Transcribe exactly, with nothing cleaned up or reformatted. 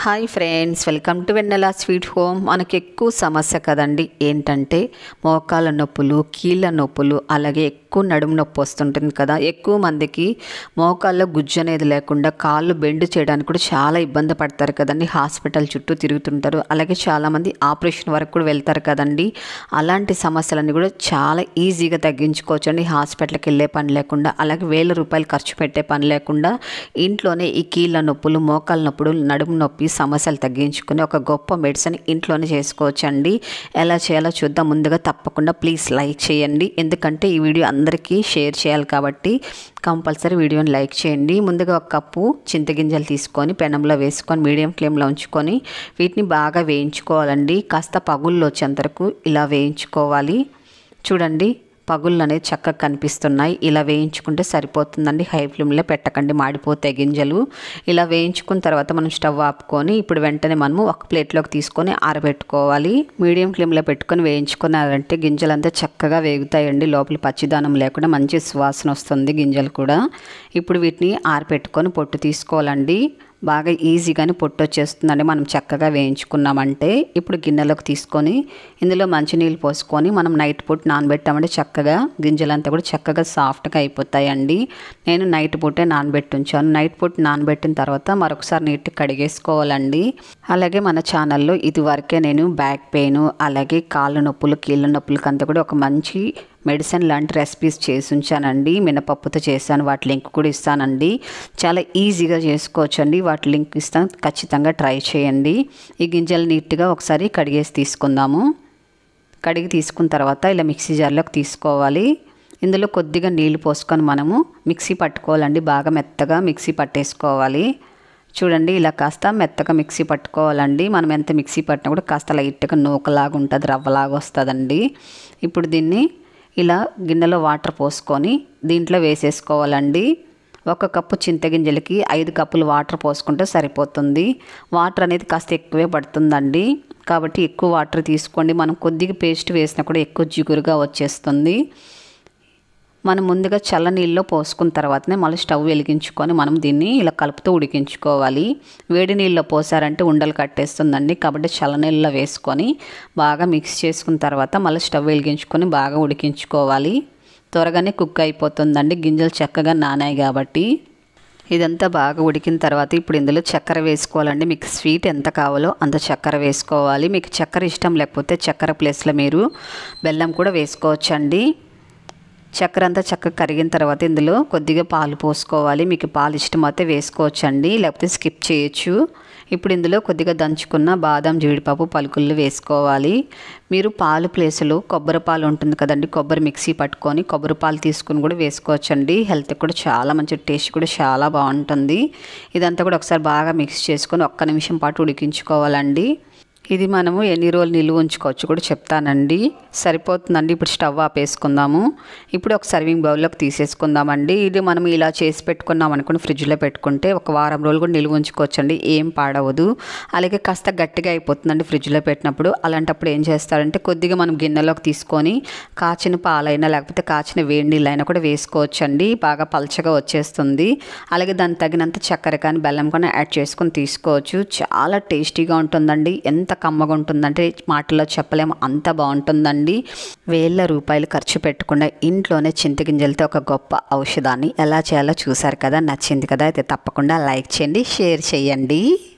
Hi friends, welcome to Vennela sweet home. మనకి ఎక్కువ సమస్య కదండి ఏంటంటే మోకాళ్ళ నొప్పులు, కీళ్ళ నొప్పులు, అలాగే ఎక్కువ నడుము నొప్పి వస్తుంటుంది కదా. ఎక్కువ మందికి మోకాళ్ళ గుజ్జు అనేది లేకుండా కాళ్ళు బెండ్ చేయడానికి కూడా చాలా ఇబ్బంది పడతారు కదండి. హాస్పిటల్ చుట్టూ తిరుగుతుంటారు, అలాగే చాలామంది ఆపరేషన్ వరకు కూడా వెళ్తారు కదండి. అలాంటి సమస్యలన్నీ కూడా చాలా ఈజీగా తగ్గించుకోవచ్చు అండి, హాస్పిటల్కి వెళ్ళే పని లేకుండా. అలాగే వేల రూపాయలు ఖర్చు పెట్టే పని లేకుండా ఇంట్లోనే ఈ కీళ్ళ నొప్పులు, మోకాళ్ళ నొప్పులు, నడుము నొప్పి సమస్యలు తగ్గించుకుని ఒక గొప్ప మెడిసిన్ ఇంట్లోనే చేసుకోవచ్చండి. ఎలా చేయాలో చూద్దాం. ముందుగా తప్పకుండా ప్లీజ్ లైక్ చేయండి, ఎందుకంటే ఈ వీడియో అందరికీ షేర్ చేయాలి కాబట్టి కంపల్సరీ వీడియోని లైక్ చేయండి. ముందుగా ఒక కప్పు చింతగింజలు తీసుకొని పెనంలో వేసుకొని మీడియం ఫ్లేమ్లో ఉంచుకొని వీటిని బాగా వేయించుకోవాలండి. కాస్త పగుళ్ళు వచ్చేంత వరకు ఇలా వేయించుకోవాలి. చూడండి, పగుళ్ళు అనేది చక్కగా కనిపిస్తున్నాయి. ఇలా వేయించుకుంటే సరిపోతుందండి. హై ఫ్లేమ్లో పెట్టకండి, మాడిపోతాయి గింజలు. ఇలా వేయించుకున్న తర్వాత మనం స్టవ్ ఆపుకొని ఇప్పుడు వెంటనే మనము ఒక ప్లేట్లోకి తీసుకొని ఆరబెట్టుకోవాలి. మీడియం ఫ్లేమ్లో పెట్టుకొని వేయించుకున్నారంటే గింజలంతా చక్కగా వేగుతాయండి. లోపల పచ్చిదానం లేకుండా మంచి సువాసన వస్తుంది గింజలు కూడా. ఇప్పుడు వీటిని ఆరబెట్టుకొని పొట్టు తీసుకోవాలండి. బాగా ఈజీగానే పొట్టు వచ్చేస్తుందండి మనం చక్కగా వేయించుకున్నామంటే. ఇప్పుడు గిన్నెలోకి తీసుకొని ఇందులో మంచినీళ్ళు పోసుకొని మనం నైట్ పూట నానబెట్టామంటే చక్కగా గింజలంతా కూడా చక్కగా సాఫ్ట్గా అయిపోతాయండి. నేను నైట్ పూటే నానబెట్టి ఉంచాను. నైట్ పూట నానబెట్టిన తర్వాత మరొకసారి నీట్గా కడిగేసుకోవాలండి. అలాగే మన ఛానల్లో ఇది వరకే నేను బ్యాక్ పెయిన్, అలాగే కాళ్ళ నొప్పులు, కీళ్ళ నొప్పులకి అంతా కూడా ఒక మంచి మెడిసిన్ లాంటి రెసిపీస్ చేసి ఉంచానండి. మినపప్పుతో చేశాను, వాటి లింక్ కూడా ఇస్తానండి. చాలా ఈజీగా చేసుకోవచ్చు అండి, వాటి లింక్ ఇస్తాను, ఖచ్చితంగా ట్రై చేయండి. ఈ గింజలు నీట్గా ఒకసారి కడిగేసి తీసుకుందాము. కడిగి తీసుకున్న తర్వాత ఇలా మిక్సీ జార్లోకి తీసుకోవాలి. ఇందులో కొద్దిగా నీళ్లు పోసుకొని మనము మిక్సీ పట్టుకోవాలండి. బాగా మెత్తగా మిక్సీ పట్టేసుకోవాలి. చూడండి, ఇలా కాస్త మెత్తగా మిక్సీ పట్టుకోవాలండి. మనం ఎంత మిక్సీ పట్టినా కూడా కాస్త లైట్గా నూకలాగా ఉంటుంది, రవ్వలాగా వస్తుందండి. ఇప్పుడు దీన్ని ఇలా గిన్నెలో వాటర్ పోసుకొని దీంట్లో వేసేసుకోవాలండి. ఒక కప్పు చింతగింజలకి ఐదు కప్పులు వాటర్ పోసుకుంటే సరిపోతుంది. వాటర్ అనేది కాస్త ఎక్కువే పడుతుందండి, కాబట్టి ఎక్కువ వాటర్ తీసుకోండి. మనం కొద్దిగా పేస్ట్ వేసినా కూడా ఎక్కువ జిగురుగా వచ్చేస్తుంది. మనం ముందుగా చల్ల నీళ్ళలో పోసుకున్న తర్వాతనే మళ్ళీ స్టవ్ వెలిగించుకొని మనం దీన్ని ఇలా కలుపుతూ ఉడికించుకోవాలి. వేడి నీళ్ళలో పోసారంటే ఉండలు కట్టేస్తుందండి, కాబట్టి చల్ల నీళ్ళలో వేసుకొని బాగా మిక్స్ చేసుకున్న తర్వాత మళ్ళీ స్టవ్ వెలిగించుకొని బాగా ఉడికించుకోవాలి. త్వరగానే కుక్ అయిపోతుందండి, గింజలు చక్కగా నానాయి కాబట్టి. ఇదంతా బాగా ఉడికిన తర్వాత ఇప్పుడు ఇందులో చక్కెర వేసుకోవాలండి. మీకు స్వీట్ ఎంత కావాలో అంత చక్కెర వేసుకోవాలి. మీకు చక్కెర ఇష్టం లేకపోతే చక్కెర ప్లేస్లో మీరు బెల్లం కూడా వేసుకోవచ్చండి. చక్కెర అంతా చక్కగా కరిగిన తర్వాత ఇందులో కొద్దిగా పాలు పోసుకోవాలి. మీకు పాలు ఇష్టమైతే వేసుకోవచ్చండి, లేకపోతే స్కిప్ చేయొచ్చు. ఇప్పుడు ఇందులో కొద్దిగా దంచుకున్న బాదం, జీడిపప్పు పలుకులు వేసుకోవాలి. మీరు పాలు ప్లేస్లో కొబ్బరి పాలు ఉంటుంది కదండి, కొబ్బరి మిక్సీ పట్టుకొని కొబ్బరి పాలు తీసుకుని కూడా వేసుకోవచ్చండి. హెల్త్కి కూడా చాలా మంచి, టేస్ట్ కూడా చాలా బాగుంటుంది. ఇదంతా కూడా ఒకసారి బాగా మిక్స్ చేసుకొని ఒక్క నిమిషం పాటు ఉడికించుకోవాలండి. ఇది మనము ఎన్ని రోజులు నిలువ ఉంచుకోవచ్చు కూడా చెప్తానండి. సరిపోతుందండి. ఇప్పుడు స్టవ్ ఆపేసుకుందాము. ఇప్పుడు ఒక సర్వింగ్ బౌల్లోకి తీసేసుకుందామండి. ఇది మనం ఇలా చేసి పెట్టుకున్నాం అనుకుని ఫ్రిడ్జ్లో పెట్టుకుంటే ఒక వారం రోజులు కూడా నిలువ ఉంచుకోవచ్చండి, ఏం పాడవదు. అలాగే కాస్త గట్టిగా అయిపోతుందండి ఫ్రిడ్జ్లో పెట్టినప్పుడు. అలాంటప్పుడు ఏం చేస్తారంటే కొద్దిగా మనం గిన్నెలోకి తీసుకొని కాచిన పాలైనా లేకపోతే కాచిన వేడి నీళ్ళైనా కూడా వేసుకోవచ్చండి. బాగా పల్చగా వచ్చేస్తుంది. అలాగే దానికి తగినంత చక్కెర కానీ బెల్లం కానీ యాడ్ చేసుకొని తీసుకోవచ్చు. చాలా టేస్టీగా ఉంటుందండి. ఎంత కమ్మగా ఉంటుందంటే మాటల్లో చెప్పలేము, అంత బాగుంటుందండి. వేల రూపాయలు ఖర్చు పెట్టకుండా ఇంట్లోనే చింతగింజలతో ఒక గొప్ప ఔషధాన్ని ఎలా చేయాలో చూసారు కదా. నచ్చింది కదా, అయితే తప్పకుండా లైక్ చేయండి, షేర్ చేయండి.